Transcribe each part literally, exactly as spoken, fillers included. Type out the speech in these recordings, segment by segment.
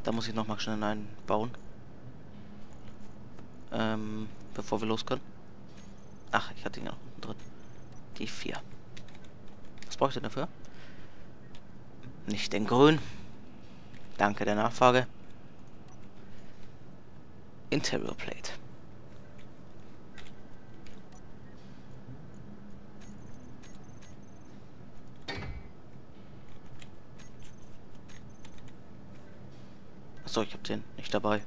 Da muss ich noch mal schnell einen bauen. Ähm, bevor wir los können. Ach, ich hatte ihn ja noch unten drin. Die vier. Was brauche ich denn dafür? Nicht den grün. Danke der Nachfrage. Interior Plate. Achso, ich habe den nicht dabei.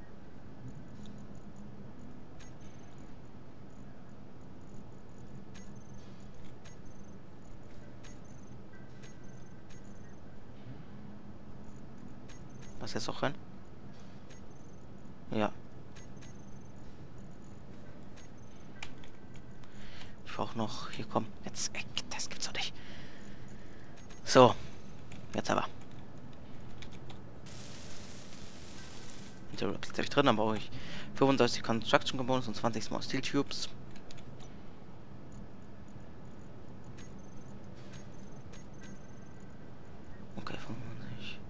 Was jetzt auch rein? Ja. Ich brauche noch. Hier komm. Jetzt. Ey, das gibt's doch nicht. So. Jetzt aber. Interior Plate habe ich drin. Dann brauche ich fünfunddreißig Construction Components und zwanzig Small Steel Tubes. Okay, fünfundneunzig.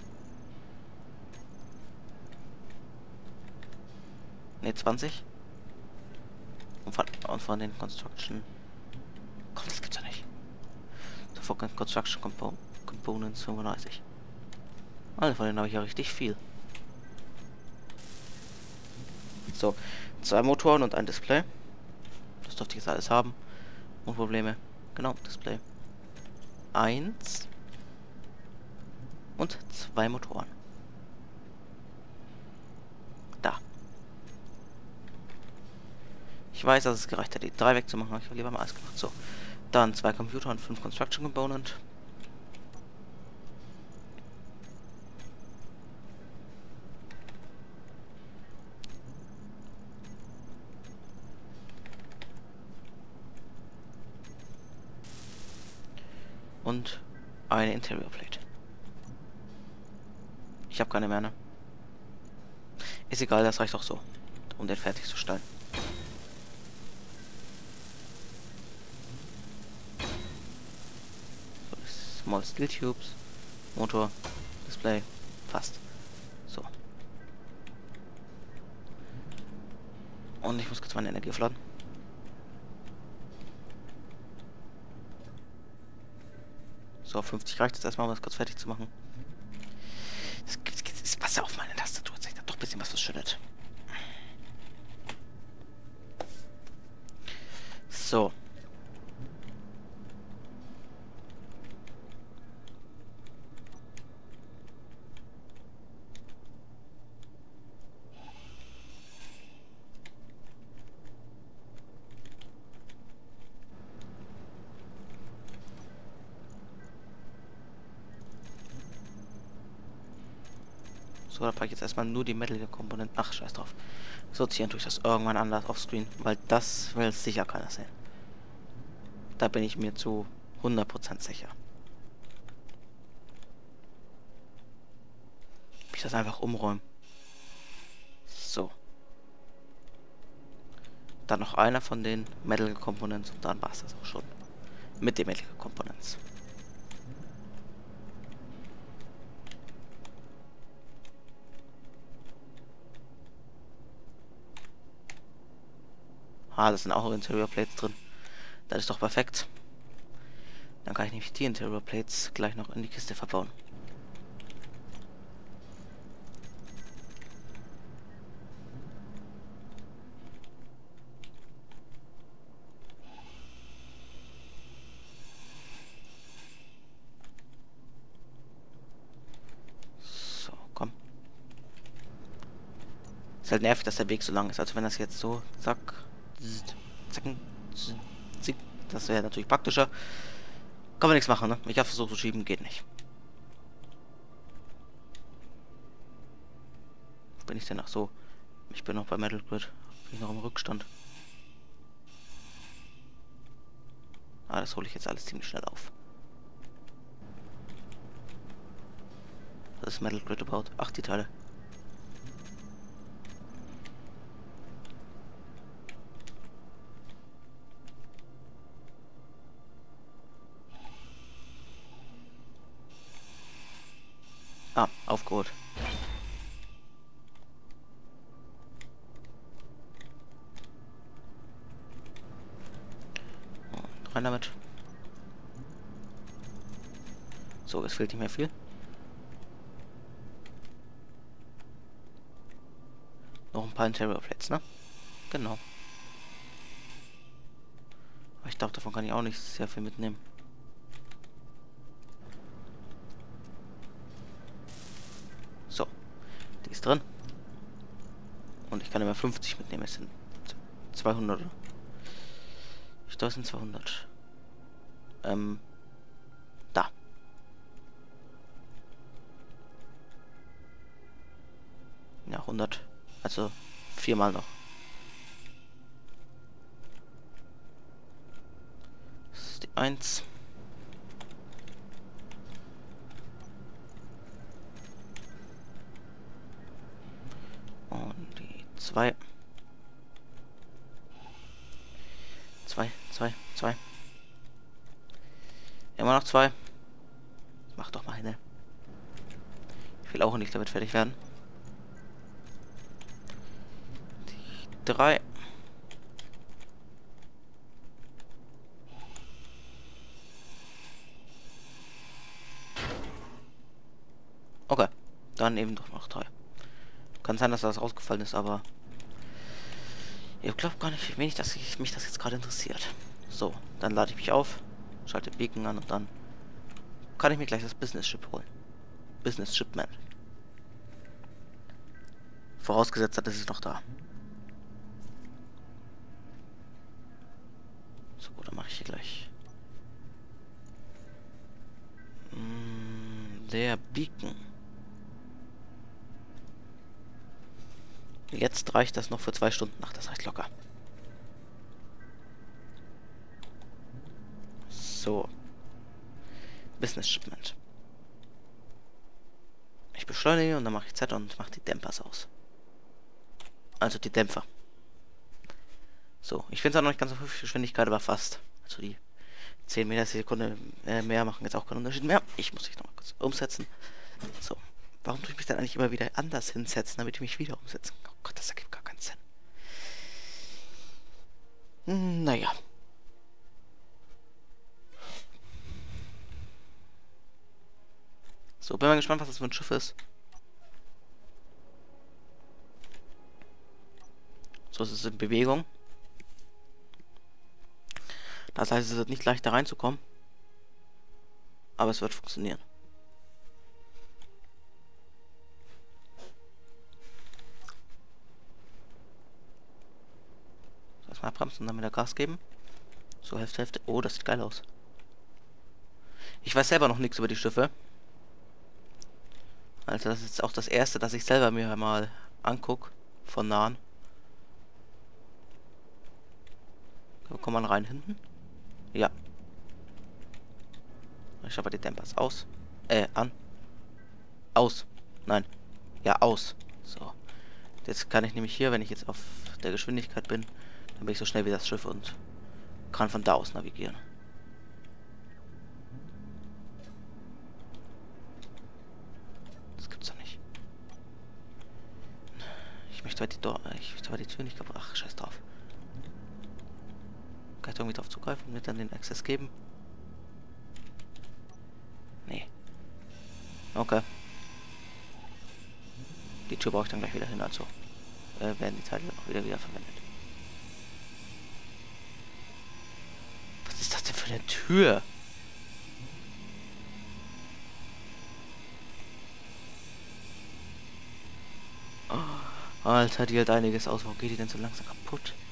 Ne, zwanzig. Und von, und von den Construction. Komm, das gibt's ja nicht. So, von Construction Compo Components fünfunddreißig. Alle von denen habe ich ja richtig viel. So, zwei Motoren und ein Display. Das dürfte ich jetzt alles haben. Ohne Probleme. Genau, Display. Eins. Und zwei Motoren. Da. Ich weiß, dass es gereicht hat, die drei wegzumachen, aber ich habe lieber mal alles gemacht. So. Dann zwei Computer und fünf Construction Component. Und eine Interior Plate. Ich habe keine mehr, ne? Ist egal, das reicht auch so, um den fertig zu stellen. So, Small Steel Tubes, Motor, Display, fast. So. Und ich muss kurz meine Energie aufladen. So, fünfzig reicht jetzt erstmal, um das kurz fertig zu machen. Das, das ist Wasser auf meine Tastatur. Zeigt da doch ein bisschen was verschüttet. So. So, da packe ich jetzt erstmal nur die Metal-Komponenten. Ach, scheiß drauf. Sortieren tue ich das irgendwann anders offscreen, weil das will sicher keiner sehen. Da bin ich mir zu hundert Prozent sicher. Ich das einfach umräumen. So. Dann noch einer von den Metal Components und dann war es das auch schon. Mit den Metal Components. Ah, das sind auch Interior Plates drin. Das ist doch perfekt. Dann kann ich nämlich die Interior Plates gleich noch in die Kiste verbauen. So, komm. Ist halt nervig, dass der Weg so lang ist. Also wenn das jetzt so, zack, zack, zick, das wäre natürlich praktischer. Kann man nichts machen, ne? Ich habe versucht zu schieben, geht nicht. Bin ich denn noch so? Ich bin noch bei Metal Grid. Bin ich noch im Rückstand. Ah, das hole ich jetzt alles ziemlich schnell auf. Was ist Metal Grid about? Ach, die Teile. Ah, aufgeholt. Rein damit. So, es fehlt nicht mehr viel. Noch ein paar Interior Plates, ne? Genau. Aber ich glaube, davon kann ich auch nicht sehr viel mitnehmen. So, die ist drin. Und ich kann immer fünfzig mitnehmen. Es sind zweihundert. Ich glaube, es sind zweihundert. Ähm, da. Ja, hundert. Also viermal noch. Das ist die eins. Und die zwei. Zwei, zwei, zwei. Immer noch zwei. Mach doch mal hin. Ich will auch nicht damit fertig werden. Die drei. Okay. Dann eben doch noch drei. Kann sein, dass das rausgefallen ist, aber ich glaube gar nicht, wie wenig dass ich, mich das jetzt gerade interessiert. So, dann lade ich mich auf, schalte Beacon an und dann kann ich mir gleich das Business Ship holen. Business Shipment. Vorausgesetzt hat, es ist noch da. So, dann mache ich hier gleich. Mm, der Beacon. Jetzt reicht das noch für zwei Stunden. Ach, das reicht locker. So. Business Shipment. Ich beschleunige und dann mache ich Z und mache die Dämpfers aus. Also die Dämpfer. So, ich finde es auch noch nicht ganz so viel Geschwindigkeit, aber fast. Also die zehn Meter die Sekunde äh, mehr machen jetzt auch keinen Unterschied mehr. Ich muss mich noch mal kurz umsetzen. So. Warum tue ich mich dann eigentlich immer wieder anders hinsetzen, damit ich mich wieder umsetzen kann? Oh Gott, das ergibt gar keinen Sinn. Hm, naja. So, bin mal gespannt, was das für ein Schiff ist. So, es ist in Bewegung. Das heißt, es wird nicht leicht da reinzukommen. Aber es wird funktionieren. Erstmal abbremsen und dann wieder Gas geben. So, Hälfte, Hälfte. Oh, das sieht geil aus. Ich weiß selber noch nichts über die Schiffe. Also das ist jetzt auch das erste, dass ich selber mir mal angucke. Von nahen. So, kommt man rein hinten? Ja. Ich habe die Dämpfers aus. Äh, an. Aus. Nein. Ja, aus. So. Jetzt kann ich nämlich hier, wenn ich jetzt auf der Geschwindigkeit bin, dann bin ich so schnell wie das Schiff und kann von da aus navigieren. Das gibt's doch nicht. Ich möchte halt die, Do ich möchte halt die Tür nicht kaputt. Ach, scheiß drauf. Kann ich da irgendwie drauf zugreifen und mir dann den Access geben? Nee. Okay. Die Tür brauche ich dann gleich wieder hin, also äh, werden die Teile auch wieder wieder verwendet. Was ist das denn für eine Tür? Oh, Alter, die hat einiges aus. Warum geht die denn so langsam kaputt?